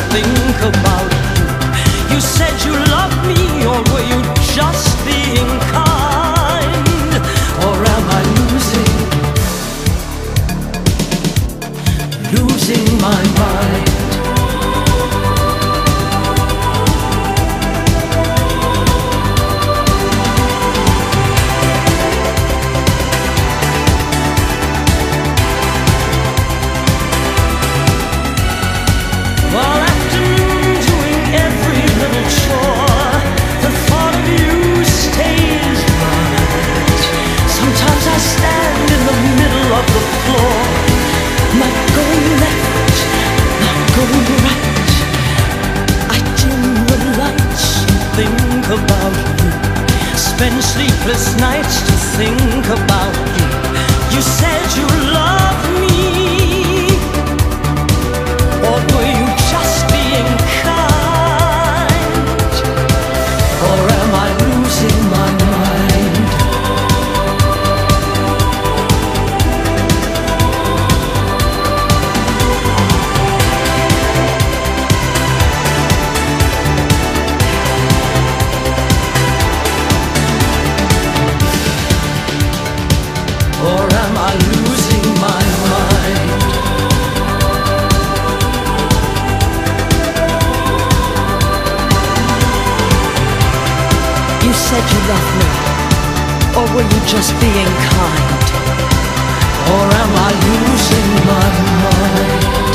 think about you. You said you loved me, or were you just being kind? Or am I losing my mind? About you, spend sleepless nights to think about you. You said you loved me, or were you just being kind? Or am I losing my mind? Or am I losing my mind? You said you loved me, or were you just being kind? Or am I losing my mind?